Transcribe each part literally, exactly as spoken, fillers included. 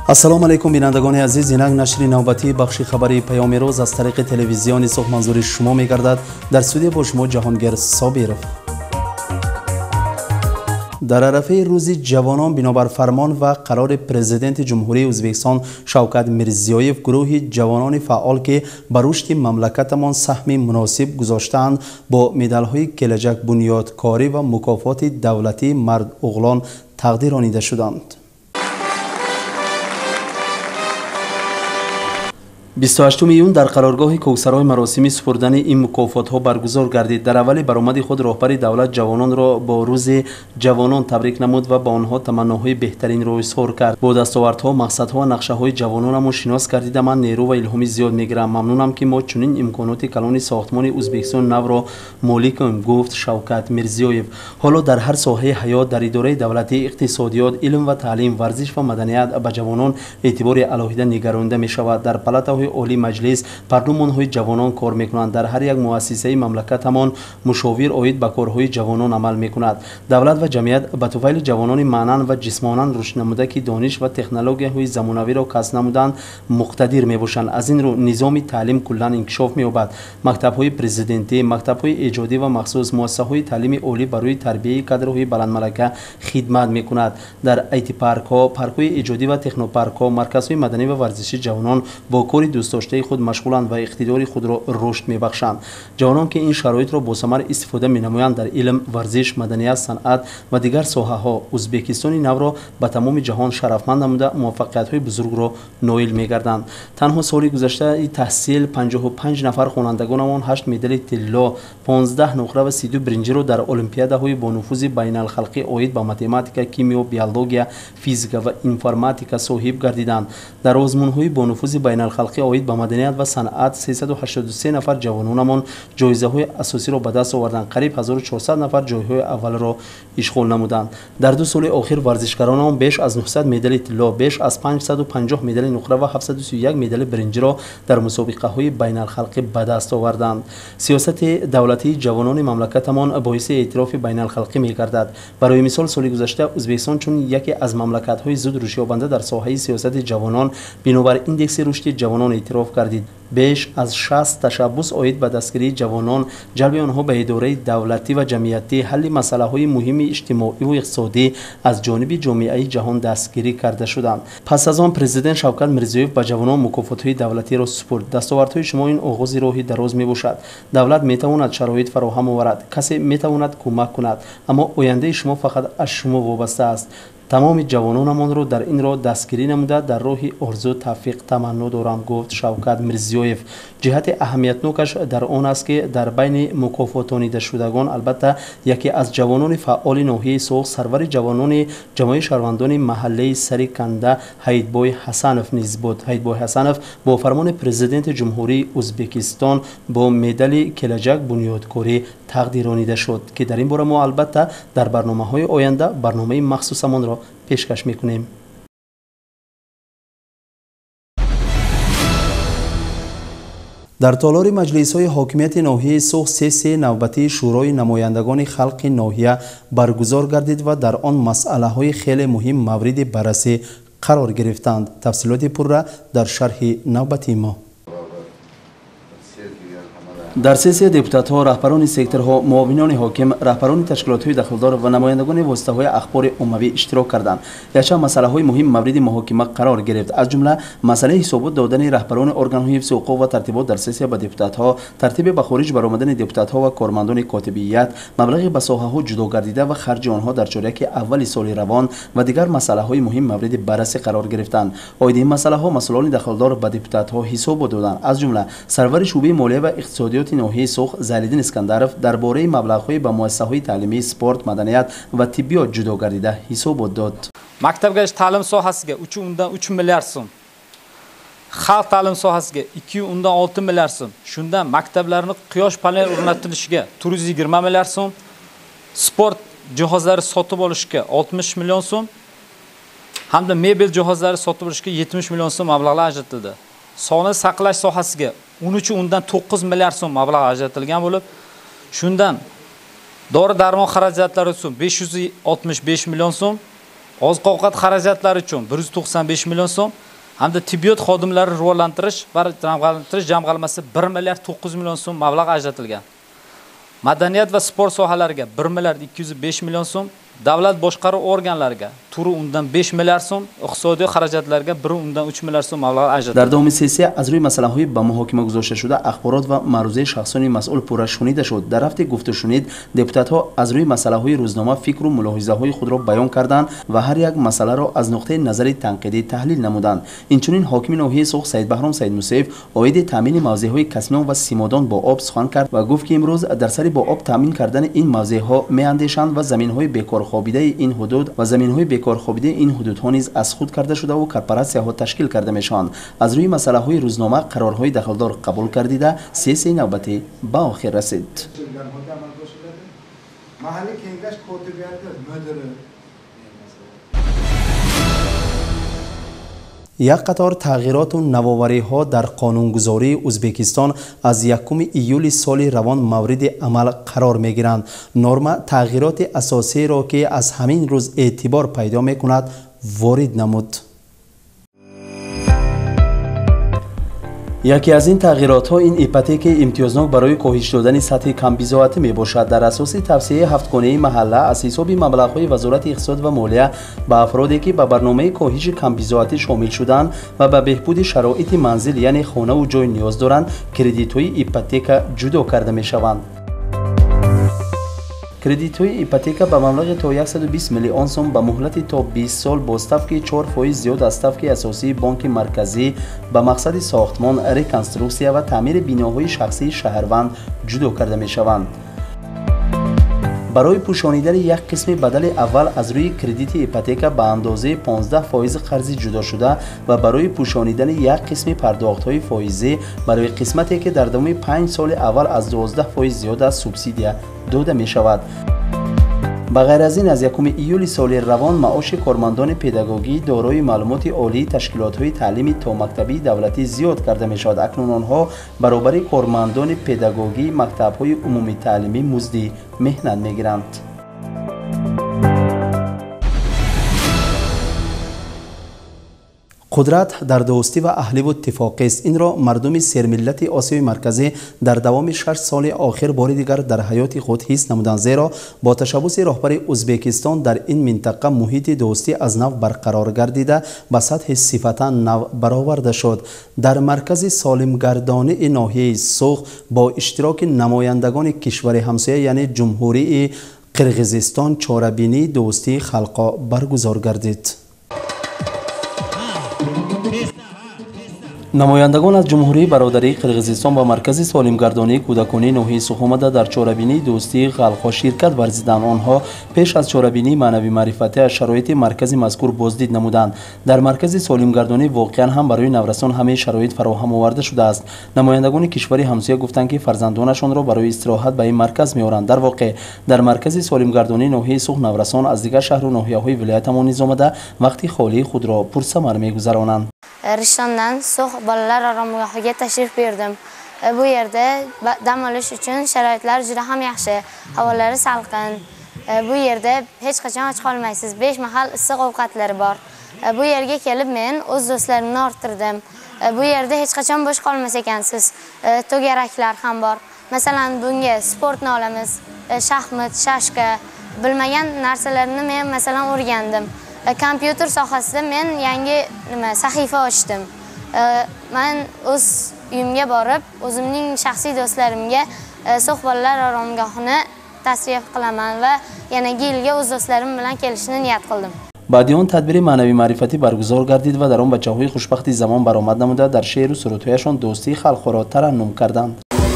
ассалому алайкум бинандагони азиз, инак нашри навбатии бахши хабари паёми рӯз аз тариқи телевизиони Сух манзури шумо мегардад. Дар студия бо шумо Ҷаҳонгир Собиров. дар арафаи рӯзи ҷавонон бинобар фармон ва қарори президенти ҷумҳурии Ӯзбекистон Шавкат Мирзиёев гурӯҳи ҷавонони фаъол ки ба рушди мамлакатамон саҳми муносиб гузоштаанд бо медалҳои келаҷак бунёдкорӣ ва мукофоти давлатии мардуғлон тақдиронида шуданд. бисту ҳаштум июн дар қароргоҳи Кӯксарой маросими супурдани ин мукофотҳо баргузор гардид. Дар аввали баромади худ роҳбари давлат ҷавононро бо рӯзи ҷавонон табрик намуд ва ба онҳо таманноҳои беҳтаринро изҳор кард. Бо дастовардҳо, мақсадҳо ва нақшаҳои ҷавононамон шинос гардида ман нерӯ ва илҳоми зиёд мегирам. Мамнунам ки мо чунин имконоти калони сохтмони Ӯзбекистони навро моликем, гуфт Шавкат Мирзиёев. Ҳоло дар ҳар соҳаи ҳаёт, дар идораи давлатӣ, иқтисодиёт, илм ва таълим, варзиш ва маданият ба ҷавонон эътибори алоҳида нигаронида мешавад. Дар палатаҳои оли маҷлис парлумонҳои ҷавонон кор мекунанд. Дар ҳар як муассисаи мамлакатамон мушовир оид ба корҳои ҷавонон амал мекунад. Давлат ва ҷамъият ба туфайли ҷавонони маънан ва ҷисмонан рушд намуда ки дониш ва технологияҳои замонавиро касб намуданд муқтадир мебошанд. Аз ин рӯ низоми таълим куллан инкишоф меёбад. Мактабҳои президентӣ, мактабҳои эҷодӣ ва махсус, муассисаҳои таълими олӣ барои тарбияи кадрҳои баландмалака хидмат мекунад. Дар айти паркҳо, паркҳои эҷодӣ ва технопаркҳо, марказҳои маданӣ ва варзиши ҷавонон бо кори дӯстдоштаи худ машғуланд ва иқтидори худро рушд мебахшанд. Ҷавонон ки ин шароитро бо самар истифода менамоянд дар илм, варзиш, маданият, санъат ва дигар соҳаҳо Ӯзбекистони навро ба тамоми ҷаҳон шарафманд намуда муваффақиятҳои бузургро ноил мегарданд. Танҳо соли гузаштаи таҳсил панҷоҳу панҷ нафар хонандагонамон ҳашт медали тилло, понздаҳ нуқра ва си ду биринҷиро дар олимпиадаҳои бо нуфузи байналхалқӣ оид ба математика, кимиё, биология, физика ва информатика соҳиб гардиданд. Дар озмунҳои бо нуфузи байналхалқӣ оид ба маданият ва санъат сесаду ҳаштоду се нафар ҷавононамон ҷоизаҳои асосиро ба даст оварданд. Қариб ҳазору чорсад нафар ҷойҳои аввалро ишғол намуданд. Дар ду соли охир варзишгаронамон беш аз нуҳсад медали тилло, беш аз панҷсаду панҷоҳ медали нуқра ва ҳафтсаду си ю як медали биринҷиро дар мусобиқаҳои байналхалқӣ ба даст оварданд. Сиёсати давлатии ҷавонони мамлакатамон боиси эътирофи байналхалқӣ мегардад. Барои мисол, соли гузашта Ӯзбекистон чун яке аз мамлакатҳои зуд рушдёбанда дар соҳаи сиёсати ҷавонон бинобар индекси рушди ҷавонон эътироф гардид. Беш аз шаст ташаббус оид ба дастгирии ҷавонон, ҷалби онҳо ба идораи давлатӣ ва ҷамъиятӣ, ҳалли масъалаҳои муҳими иҷтимоиву иқтисодӣ аз ҷониби ҷомеаи ҷаҳон дастгирӣ карда шуданд. Пас аз он президент Шавкат Мирзиёев ба ҷавонон мукофотҳои давлатиро супурд. Дастовардҳои шумо ин оғози роҳи дароз мебошад. Давлат метавонад шароит фароҳам оварад, касе метавонад кӯмак кунад, аммо ояндаи шумо фақат аз шумо вобаста аст. тамоми ҷавононамонро дар ин роҳ дастгирӣ намуда дар роҳи орзу тавфиқ таманно дорам, гуфт Шавкат Мирзиёев. ҷиҳати аҳамиятнокаш дар он аст ки дар байни мукофотонидашудагон албатта яке аз ҷавонони фаъоли ноҳияи Соғ, сарвари ҷавонони ҷамоаи шаҳрвандони маҳаллаи Сари Канда Ҳаидбой Ҳасанов низ буд. Ҳаидбой Ҳасанов бо фармони президенти ҷумҳурии Ӯзбекистон бо медали келаҷак бунёдкорӣ тақдиронида шуд, ки дар ин бора мо албатта дар барномаҳои оянда барномаи махсусамонро пешкаш мекунем. дар толори маҷлисҳои ҳокимияти ноҳияи Суғ сессияи навбатии шӯрои намояндагони халқи ноҳия баргузор гардид ва дар он масъалаҳои хеле муҳим мавриди баррасӣ қарор гирифтанд. тафсилоти пурра дар шарҳи навбатии мо. дар сессия депутатҳо, раҳбарони секторҳо, муовинони ҳоким, раҳбарони ташкилотҳои дахлдор ва намояндагони воситаҳои ахбори оммавӣ иштирок карданд. Якчанд масъалаҳои муҳим мавриди муҳокима қарор гирифт. Аз ҷумла масъалаи ҳисобот додани раҳбарони органҳои ҳифзи ҳуқуқ ва тартибот дар сессия ба депутатҳо, тартиби ба хориҷ баромадани депутатҳо ва кормандони котибият, маблағи ба соҳаҳо ҷудогардида ва харҷи онҳо дар чоряки аввали соли равон ва дигар масъалаҳои муҳим мавриди баррасӣ қарор гирифтанд. Оиди ин масъалаҳо масъулони дахлдор ба депутатҳо ҳисобот доданд. Аз ҷумла сарвари шӯъбаи молия ва иқтисодиёти ноҳияи Суғ Зайлиддин Искандаров дар бораи маблағҳои ба муассисаҳои таълимӣ, спорт, маданият ва тиббиёт ҷудо гардида ҳисобот дод. Maktabgacha ta'lim sohasiga uch undan uch milliard so'm, xalq ta'lim sohasiga ikki undan olti milliard so'm, shundan maktablarning quyosh panel o'rnatilishiga to'rt yuz yigirma milliard so'm, sport jihozlari sotib olishga oltmish million so'm hamda mebel jihozlari sotib olishga yetmish million so'm mablag'lar ajratildi. Sog'liqni saqlash sohasiga o'n uch undan to'qqiz milliard so'm mablag' ajratilgan bo'lib, shundan dori darmon xarajatlari uchun besh yuz oltmish besh million so'm, oziq-ovqat xarajatlari uchun bir yuz to'qson besh million so'm hamda tibbiyot xodimlari rivojlantirish va jamg'armasi jamg'armasi bir milliard to'qqiz million so'm mablag' ajratilgan. Madaniyat va sport sohalariga bir milliard ikki yuz besh million so'm, davlat boshqaruv organlariga turi undan besh milliard so'm, iqtisodiy xarajatlarga bir undan uch milliard so'm mablag' ajratildi. در دوم سسیه از روی مسائل با محاکمه گذاشته شده اخبارات و معروضه شخصانی مسئول پوره شنیده شد. در هفته گفته شنید دپوتات ها از روی مسائل روزنامه فکر و ملاحظه های خود را بیان کردند و هر یک مسئله را از نقطه نظری تنقیدی تحلیل نمودند. اینچنین حاکم ناحیه سوخ سید بهرام سید موسیف اوید تامین موضع های کسمان و سیمادان با آب سخن کرد و گفت که امروز در سر با آب تامین کردن این موضع ها می اندیشند و زمین های بیکار خوابیده این حدود و زمین های بیکار خوابیده این حدود ها نیز از خود کرده شده و کارپوراسیون ها تشکیل کرده میشوند. از روی مسئله های روزنامه قرارهای دخلدار قبول کردیده سیاسی نوبتی به آخر رسید. یک قطار تغییرات و نوآوری ها در قانونگذاری ازبکستان از یکم ایول سال روان مورد عمل قرار می گیرند. نرم تغییرات اساسی را که از همین روز اعتبار پیدا می کند وارد نمود. یکی از این تغییرات ها این ایپاتیک امتیازناک برای کاهش دادن سطح کم بی‌ضابطه می باشد. در اساس توصیه هفتگانه محله از حساب مبلغ های وزارت اقتصاد و مالیه به افرادی که به برنامه کاهش کم بی‌ضابطه شامل شدند و به بهبود شرایط منزل یعنی خانه و جای نیاز دارند کردیت های ایپاتیک جدا کرده می شوند. کردیت های ایپاتیک به مبلغ تا صد و بیست میلیون سوم به مهلت تا بیست سال با استفاده چهار فایز زیاد از استفاده اساسی بانک مرکزی به مقصد ساختمان، ریکنستروکسیا و تعمیر بناهای شخصی شهروند جدا کرده می شوند. برای پوشانیدن یک قسم بدل اول از روی کردیت ایپاتیک به اندازه پانزده فایز قرضی جدا شده و برای پوشانیدن یک قسم پرداخت های فایزی برای قسمتی که در دوام پنج سال اول از دوازده فایز زیاد از سوبسیدیا داده می شود. به غیر از این از یکم ایول سال روان معاش کارمندان پداگوژی دارای معلومات عالی تشکیلات های تعلیمی تا مکتبی دولتی زیاد کرده می شود. اکنون آنها برابر کارمندان پداگوژی مکتب های عمومی تعلیمی مزدی مهنت می گیرند. قدرت در دوستی و اهلی و اتفاقی است. این را مردم سرملت آسیای مرکزی در دوام شش سال آخر بار دیگر در حیات خود حس نمودند، زیرا با تشبث رهبر ازبکستان در این منطقه محیط دوستی از نو برقرار گردیده به سطح صفتا نو برآورده شد. در مرکز سالمگردانی ناحیه سوخ با اشتراک نمایندگان کشور همسایه یعنی جمهوری قرقیزستان چاره‌بینی دوستی خلقا برگزار گردید. نمایندگان از جمهوری برادری قرقیزستان با مرکز سالمگردانی کودکانی ناحیه سوخ آمده در چاره‌بینی دوستی خلقا شرکت ورزیدند. آنها پیش از چاره‌بینی معنوی معرفتی از شرایط مرکز مذکور بازدید نمودند. در مرکز سالمگردانی واقعا هم برای نورسان همه شرایط فراهم آورده شده است. نمایندگان کشوری همسایه گفتند که فرزندانشان را برای استراحت به این مرکز می‌آورند. در واقع در مرکز سالمگردانی ناحیه سوخ نورسان از دیگر شهر و ناحیه‌های ولایت ما نیز آمده وقتی خالی خود را پرثمر می‌گذرانند. Rishtondan So'x bolalar oromgohiga tashrif buyurdim. Bu yerda dam olish uchun sharoitlar juda ham yaxshi. Havolari salqin. Bu yerda hech qachon och qolmaysiz. besh mahal issiq ovqatlari bor. Bu yerga kelib men o'z do'stlarimni orttirdim. Bu yerda hech qachon bo'sh qolmas ekansiz. To'garaklar ham bor. Masalan, bunga sportni olamiz. Shaxmat, shashka, bilmagan narsalarni men masalan o'rgandim. Kompyuter sohasida men yangi nima sahifa ochdim. Men o'z uyimga borib, o'zimning shaxsiy do'stlarimga So'x bolalar oromgohini tashrif qilaman va yanagi yilga o'z do'stlarim bilan kelishni niyat qildim. بعد آن تدبیر معنوی معرفتی برگزار گردید و در آن بچه‌های خوشبختی زمان برآمد نموده در شعر و سرودهایشان دوستی خلق را ترنم کردند.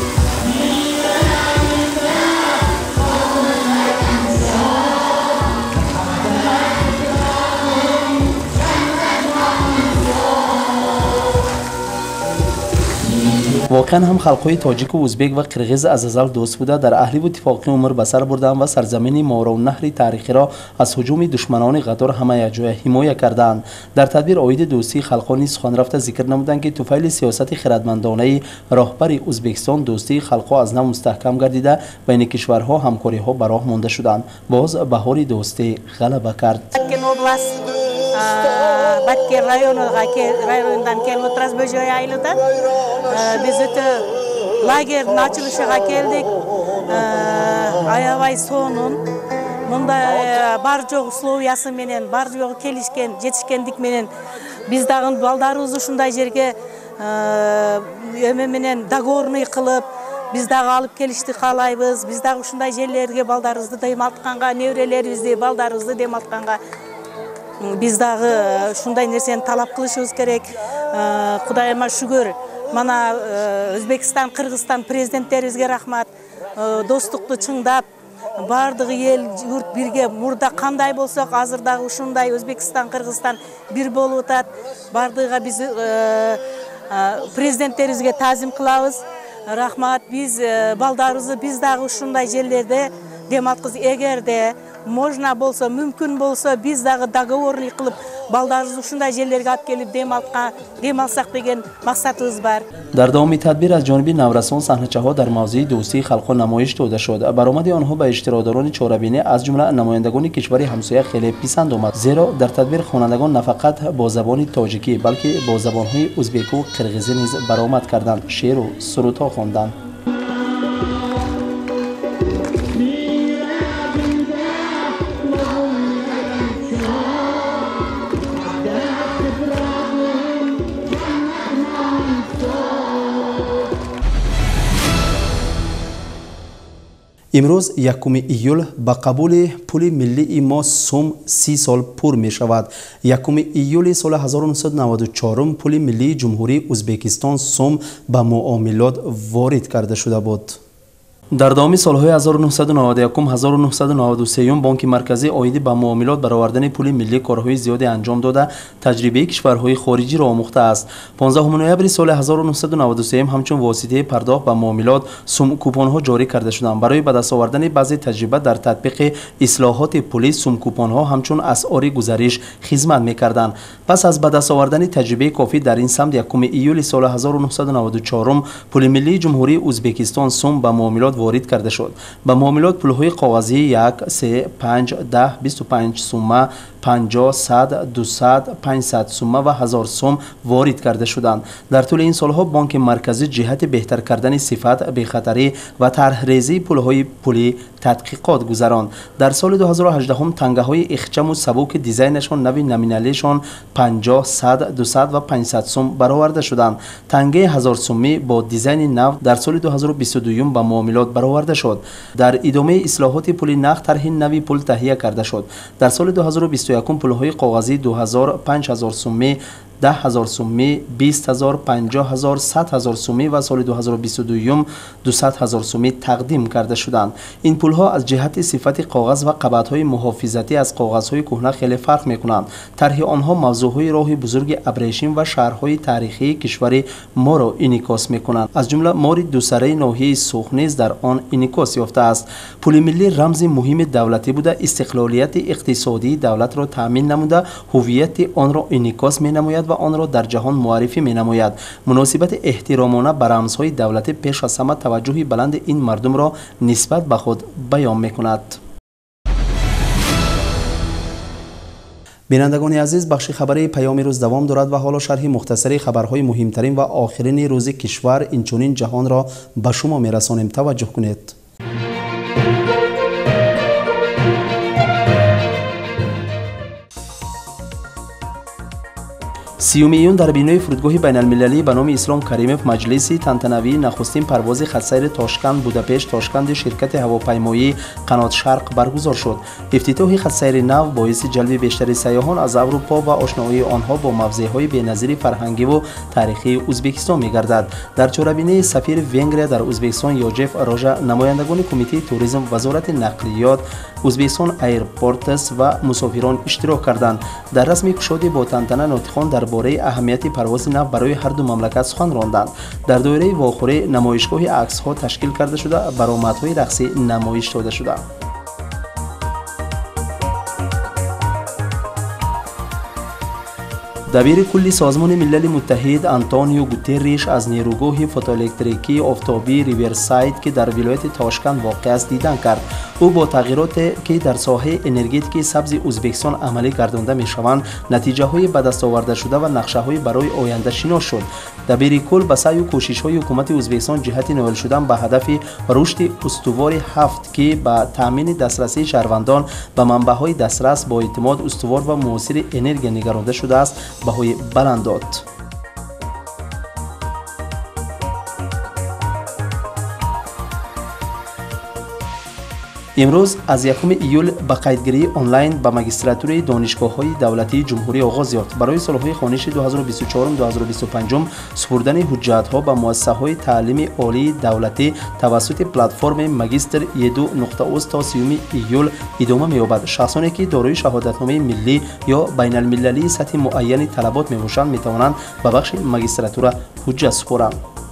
واقعا هم خلقهای تاجیک و ازبک و قرقیز از ازل دوست بوده در اهلی و اتفاقی عمر به سر بردند و سرزمین مارا و نهر تاریخی را از هجوم دشمنان غدار همه جای حمایت کردند. در تدبیر عاید دوستی خلقها نیز سخن رفته ذکر نمودند که طفیل سیاست خردمندانه راهبر ازبکستان دوستی خلقها از نو مستحکم گردیده بین کشورها همکاری ها به راه مانده شدند. باز بهار دوستی غلبه کرد. область Баткен районundan келіп отырмыз Бөжөй айылыдан. Біз өте лагердің açılışıға келдік. Аябай сонун. Мұнда бар жоғы условиясы менен, бар жоғы келишкен, жетишкендик менен біз дагы балдарыбыз ушундай жерге өмө менен договорный кылып, biz dagı alıp kelişti kalayбыз. Biz dagı ушундай жерлерге балдарыбызды демалтканга, неврелерибизди, балдарыбызды демалтканга biz dagı ушундай нерсени талап кылышыбыз керек. Кудайыма шүгүр. Мана Өзбекстан, Кыргызстан президенттерибизге рахмат. Достукту чыңдап, бардыгы ел журт бирге мурда кандай болсок, азыр дагы ушундай Өзбекстан, Кыргызстан бир болуп атат. Бардыгыга биз президенттерибизге таазим кылабыз. Рахмат, biz балдарыбызды biz dagы ушундай жерлерде демалткыз. Эгерде можно болсо, мүмкүн болсо, biz dagы договорный кылып балдарыбызды ушундай жерлерге алып келип демалткан, демалсак деген максатыбыз бар. در دامی تدبیر از جانب نورسان صحنه‌چه‌ها در موضوع دوستی خلق نمایش داده شد. برآمد آنها به اشتراکداران چهاربینی از جمله نمایندگان کشور همسایه خیلی پسند آمد، زیرا در تدبیر خوانندگان نه فقط با زبان تاجیکی بلکه با زبان‌های ازبک و قرغیزی نیز برآمد کردند، شعر و سرودها خواندند. امروز یکم ایول با قبول پول ملی ما سوم سی سال پر می شود. یکم ایول سال هزار و نهصد و نود و چهار پول ملی جمهوری ازبکستان سوم به معاملات وارد کرده شده بود. در دامی سالهای هزار و نهصد و نود و یک هزار و نهصد و نود و سه بانک مرکزی عاید به معاملات برآوردن پول ملی کارهای زیادی انجام داده تجربه کشورهای خارجی را آموخته است. پانزدهم نوامبر سال هزار و نهصد و نود و سه همچون واسطه پرداخت به معاملات سوم کوپن ها جاری کرده شدند. برای به دست آوردن بعضی تجربه در تطبیق اصلاحات پولی سوم کوپن ها همچون اسعار گزارش خدمت می‌کردند. پس از به دست آوردن تجربه کافی در این سمت یکم ایول سال هزار و نهصد و نود و چهار پول ملی جمهوری ازبکستان سوم به معاملات وارد کرده شد. به معاملات پولهای کاغذی یک، سه، پنج، ده، بیست و پنج سوم، پنجاه، صد، دویست، پانصد سوم و هزار سوم وارد کرده شدند. در طول این سالها بانک مرکزی جهت بهتر کردن صفت، بی‌خطری و طرح‌ریزی پولهای پولی تحقیقات گذراند. در سال دو هزار و هجده تنگه‌های اخچم و سبک دیزاینشان نوی نمینالیشان پنجاه، صد، دویست و پانصد سوم برآورده شدند. تنگه هزار سومی با دیزاین نو در سال دو هزار و بیست و دو به معاملات برآورده شد. در ادامه اصلاحات پول نقد طرح نوی پول تهیه کرده شد. در سال دو هزار و بیست و یک پولهای کاغذی دو هزار، پنج هزار سومی، ده هزار سومی، بیست هزار، پنجاه هزار، صد هزار سومی و سال دو هزار و بیست و دو دویست هزار سومی تقدیم کرده شدند. این پولها از جهت صفت کاغذ و قبض‌های محافظتی از کاغذهای کهنه خیلی فرق می‌کنند. طرح آنها موضوعهای راه بزرگ ابریشم و شهرهای تاریخی کشور ما را انعکاس می‌کنند. از جمله مار دوسره ناحیه سوخنیز در آن انعکاس یافته است. پول ملی رمز مهم دولتی بوده، استقلالیت اقتصادی دولت را تأمین نموده، هویت آن را انعکاس می‌نماید و آن را در جهان معرفی می نماید. مناسبت احترامانه بر رمزهای دولتی پیش از همه توجه بلند این مردم را نسبت به خود بیان می کند. بینندگان عزیز، بخش خبری پیام روز دوام دارد و حالا شرح مختصری خبرهای مهمترین و آخرین روز کشور اینچنین جهان را به شما می رسانیم. توجه کنید. سیوم ایون در بینای فرودگاه بین المللی به نام اسلام کریموف مجلسی تنتنوی نخستین پرواز خطسیر تاشکند بوداپشت تاشکند شرکت هواپیمایی قنات شرق برگزار شد. افتتاح خطسیر نو باعث جلب بیشتر سیاحان از اروپا و آشنایی آنها با موضع‌های بی‌نظیر فرهنگی و تاریخی ازبکستان می‌گردد. در چهاربینی سفیر ونگریا در ازبکستان یوجف راژا، نمایندگان کمیته توریسم، وزارت نقلیات، ازبکستان ایرپورتس و مسافران اشتراک کردند. در رسم گشادی با تنتنه ناطقان درباره اهمیت پرواز نو برای هر دو مملکت سخن راندند. در دایره واخوره نمایشگاه عکس‌ها تشکیل کرده شده، برآمدهای رقصی نمایش داده شده. دبیر کلی سازمان ملل متحد آنتونیو گوتریش از نیروگاه فوتوالکتریکی آفتابی ریورساید که در ولایت تاشکند واقع است دیدن کرد. او با تغییراتی که در ساحه انرژتیک سبز ازبکستان عملی گردانده میشوند نتیجه های به دست آورده شده و نقشه های برای آینده شناس شد. در بیر کل به سعی و کوشش های حکومت ازبکستان جهت نائل شدن به هدف رشد استوار هفت که به تامین دسترسی شهروندان به منبع های دسترس با اعتماد استوار و موثر انرژی نگرانده شده است بهای بلند داد. امروز از یکم ایول به قیدگیری آنلاین به ماجستراتور دانشگاه‌های دولتی جمهوری آغاز یافت. برای سالهای خوانش دو هزار و بیست و چهار دو هزار و بیست و پنج سپردن حجت‌ها به مؤسسه‌های تعلیم عالی دولتی توسط پلتفرم ماجستر یدو نقطه اوز تا سیوم ایول ادامه می‌یابد. شخصانی که دارای شهادتنامه ملی یا بین المللی سطح معین طلبات می‌باشند می‌توانند به بخش ماجستراتور حجت سپارند.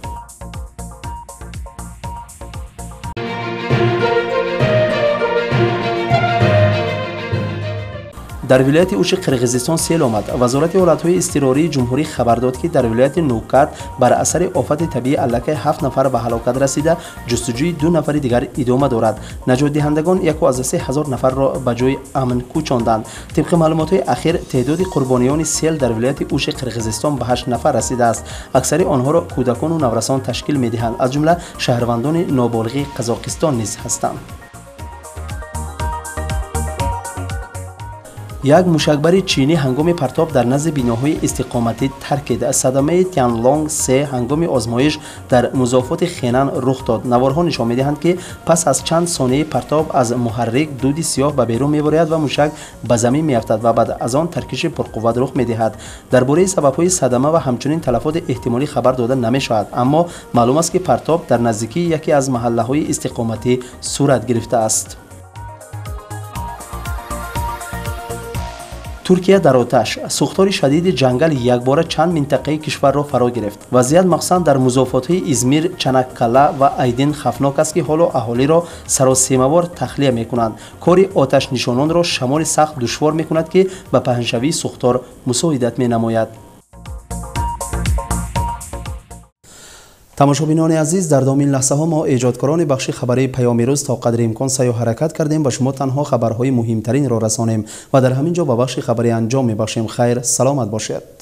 در ولایت اوش قرقیزستان سیل آمد. وزارت حالتهای اضطراری جمهوری خبر داد که در ولایت نوکات بر اثر آفت طبیعی علکه هفت نفر به هلاکت رسیده، جستجوی دو نفر دیگر ادامه دارد. نجات دهندگان یک و از سه هزار نفر را به جای امن کوچاندند. طبق معلومات اخیر تعداد قربانیان سیل در ولایت اوش قرقیزستان به هشت نفر رسیده است. اکثر آنها را کودکان و نورسان تشکیل می‌دهند، از جمله شهروندان نابالغ قزاقستان نیز هستند. یک موشکبر چینی هنگام پرتاب در نزد بناهای استقامتی ترکید. صدمه تیانلونگ سه هنگام آزمایش در مضافات خینان رخ داد. نوارها نشان می‌دهند که پس از چند ثانیه پرتاب از محرک دود سیاه به بیرون می‌بارد و موشک به زمین می‌افتد و بعد از آن ترکش پرقوت رخ می‌دهد. درباره سبب‌های صدمه و همچنین تلفات احتمالی خبر داده نمی‌شود، اما معلوم است که پرتاب در نزدیکی یکی از محله‌های استقامتی صورت گرفته است. ترکیه در آتش. سوختار شدید جنگل یک بار چند منطقه کشور را فرا گرفت. وضعیت مخصوصا در مضافات‌های ازمیر، چنککله و ایدن خفناک است که حالا اهالی را سراسیمه‌وار تخلیه می‌کنند. کار آتش نشانان را شمار سخت دشوار می‌کند که به پهنشوی سوختار مساعدت می‌نماید. تماشابینان عزیز، در دامین لحظه ها ما ایجادکاران بخش خبری پیام روز تا قدر امکان سعی و حرکت کردیم و شما تنها خبرهای مهمترین را رسانیم و در همین جا به بخش خبری انجام می‌بخشیم. خیر، سلامت باشید.